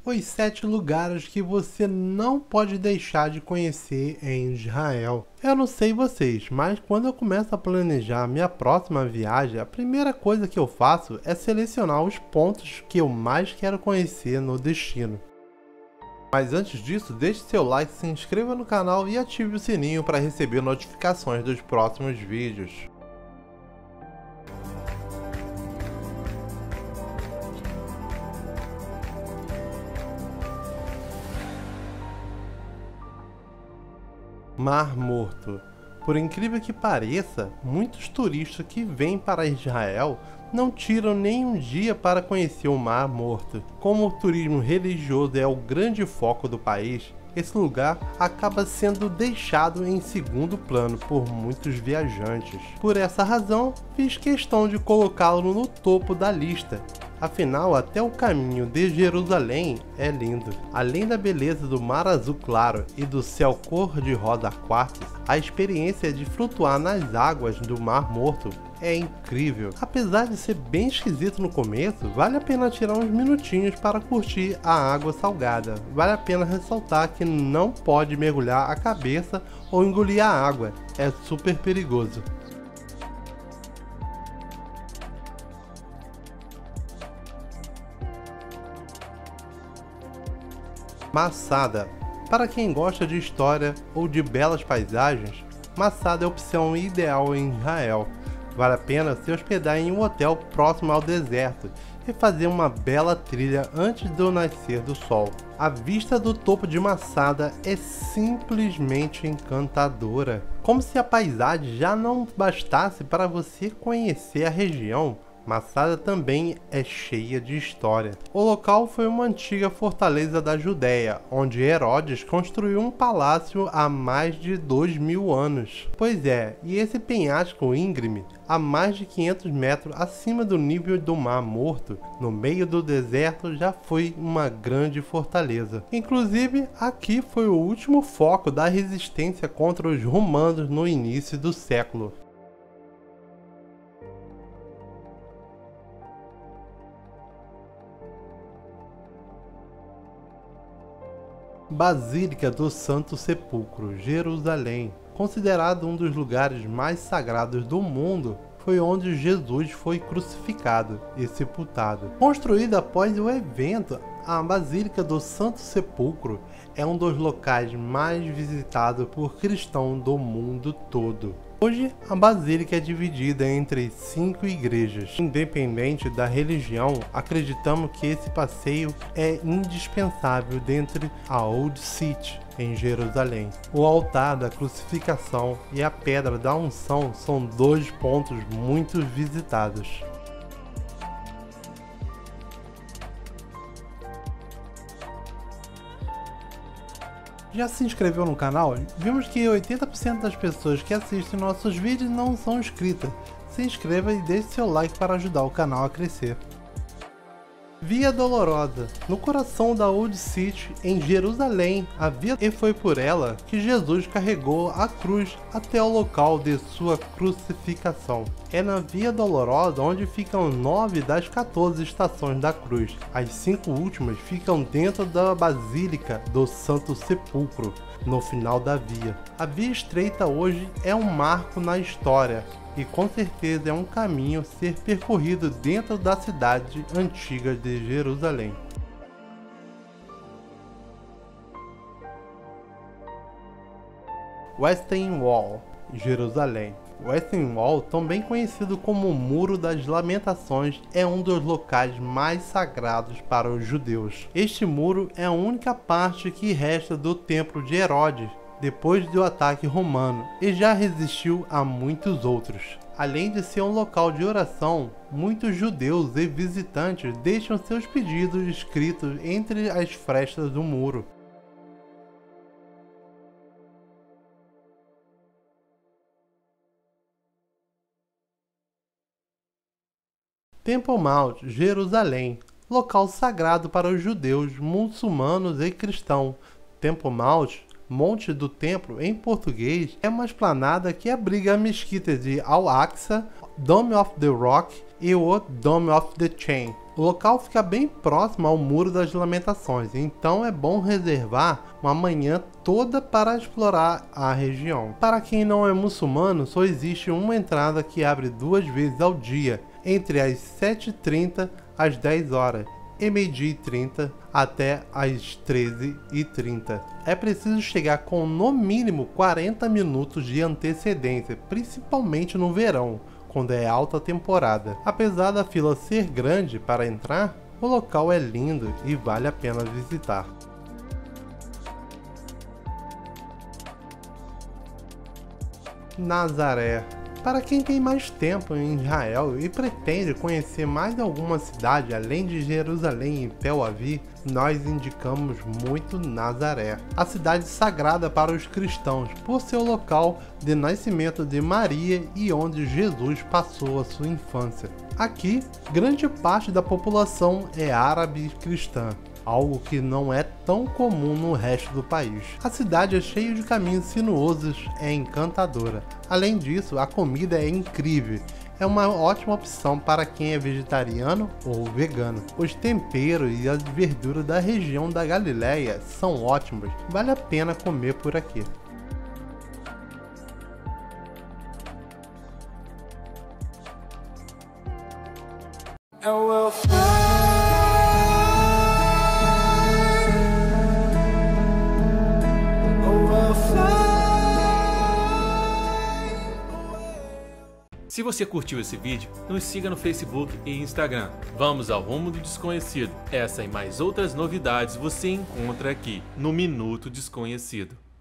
Os 7 lugares que você não pode deixar de conhecer em Israel. Eu não sei vocês, mas quando eu começo a planejar minha próxima viagem, a primeira coisa que eu faço é selecionar os pontos que eu mais quero conhecer no destino. Mas antes disso, deixe seu like, se inscreva no canal e ative o sininho para receber notificações dos próximos vídeos. Mar Morto. Por incrível que pareça, muitos turistas que vêm para Israel não tiram nenhum dia para conhecer o Mar Morto. Como o turismo religioso é o grande foco do país, esse lugar acaba sendo deixado em segundo plano por muitos viajantes. Por essa razão, fiz questão de colocá-lo no topo da lista. Afinal, até o caminho de Jerusalém é lindo. Além da beleza do mar azul claro e do céu cor-de-rosa quartzo, a experiência de flutuar nas águas do Mar Morto é incrível. Apesar de ser bem esquisito no começo, vale a pena tirar uns minutinhos para curtir a água salgada. Vale a pena ressaltar que não pode mergulhar a cabeça ou engolir a água, é super perigoso. Masada. Para quem gosta de história ou de belas paisagens, Masada é a opção ideal em Israel. Vale a pena se hospedar em um hotel próximo ao deserto e fazer uma bela trilha antes do nascer do sol. A vista do topo de Masada é simplesmente encantadora. Como se a paisagem já não bastasse para você conhecer a região, Masada também é cheia de história. O local foi uma antiga fortaleza da Judéia, onde Herodes construiu um palácio há mais de 2000 anos. Pois é, e esse penhasco íngreme, a mais de 500 metros acima do nível do Mar Morto, no meio do deserto, já foi uma grande fortaleza. Inclusive, aqui foi o último foco da resistência contra os romanos no início do século. Basílica do Santo Sepulcro, Jerusalém. Considerado um dos lugares mais sagrados do mundo, foi onde Jesus foi crucificado e sepultado. Construída após o evento, a Basílica do Santo Sepulcro é um dos locais mais visitados por cristãos do mundo todo. Hoje, a Basílica é dividida entre 5 igrejas. Independente da religião, acreditamos que esse passeio é indispensável dentre a Old City, em Jerusalém. O altar da crucificação e a pedra da unção são 2 pontos muito visitados. Já se inscreveu no canal? Vimos que 80% das pessoas que assistem nossos vídeos não são inscritas. Se inscreva e deixe seu like para ajudar o canal a crescer. Via Dolorosa. No coração da Old City, em Jerusalém, a via e foi por ela que Jesus carregou a cruz até o local de sua crucificação. É na Via Dolorosa onde ficam 9 das 14 estações da cruz. As 5 últimas ficam dentro da Basílica do Santo Sepulcro, no final da via. A via estreita hoje é um marco na história e com certeza é um caminho a ser percorrido dentro da cidade antiga de Jerusalém. Western Wall, Jerusalém. Western Wall, também conhecido como o Muro das Lamentações, é um dos locais mais sagrados para os judeus. Este muro é a única parte que resta do templo de Herodes, depois do ataque romano, e já resistiu a muitos outros. Além de ser um local de oração, muitos judeus e visitantes deixam seus pedidos escritos entre as frestas do muro. Temple Mount, Jerusalém, local sagrado para os judeus, muçulmanos e cristãos. Temple Mount, Monte do Templo em português, é uma esplanada que abriga a mesquita de Al-Aqsa, Dome of the Rock e o Dome of the Chain. O local fica bem próximo ao Muro das Lamentações, então é bom reservar uma manhã toda para explorar a região. Para quem não é muçulmano, só existe uma entrada que abre 2 vezes ao dia, entre as 7h30 às 10 horas e meio-dia e 30 até às 13h30. É preciso chegar com no mínimo 40 minutos de antecedência, principalmente no verão, quando é alta temporada. Apesar da fila ser grande para entrar, o local é lindo e vale a pena visitar. Nazaré. Para quem tem mais tempo em Israel e pretende conhecer mais alguma cidade além de Jerusalém e Tel Aviv, nós indicamos muito Nazaré, a cidade sagrada para os cristãos, por ser o local de nascimento de Maria e onde Jesus passou a sua infância. Aqui, grande parte da população é árabe e cristã, algo que não é tão comum no resto do país. A cidade é cheia de caminhos sinuosos, é encantadora. Além disso, a comida é incrível. É uma ótima opção para quem é vegetariano ou vegano. Os temperos e as verduras da região da Galileia são ótimos. Vale a pena comer por aqui. Se você curtiu esse vídeo, nos siga no Facebook e Instagram. Vamos ao rumo do desconhecido. Essa e mais outras novidades você encontra aqui no Minuto Desconhecido.